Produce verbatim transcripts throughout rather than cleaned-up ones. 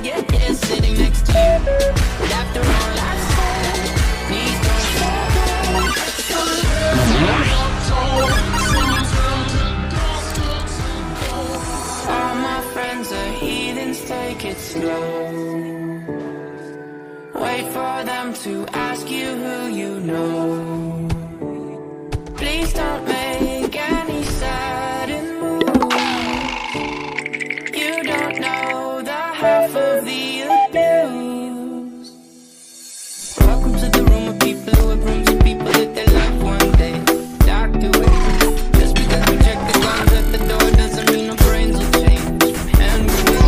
get here sitting next to you. But after all I've said, please don't forget. All my friends are heathens, take it slow. Wait for them to ask you who you know. Please don't make any sudden moves. You don't know the half of the abuse. Welcome to the room of people who have rooms of people that they love one day. Talk to it. Just because we check the guns at the door doesn't mean our brains will change. And we will.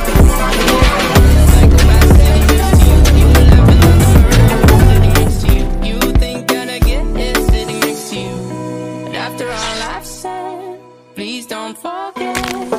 Psychopath sitting next to you. You will have another murderer sitting next to you. You think I'd get it sitting next to you. But after all I've said, please don't forget.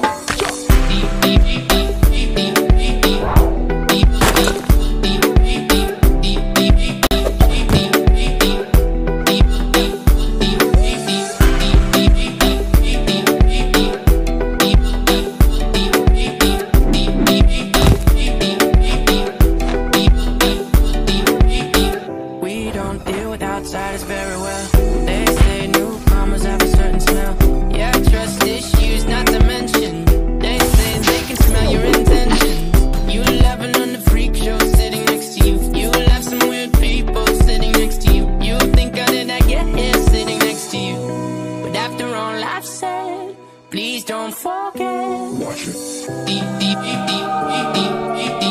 We don't deal with outsiders very well. They say newcomers have a certain smell. Yeah, trust issues not to mention. They say they can smell your intentions. You laughing on the freak show sitting next to you. You have some weird people sitting next to you. You think how did I get here sitting next to you? But after all I've said, please don't forget. Watch it.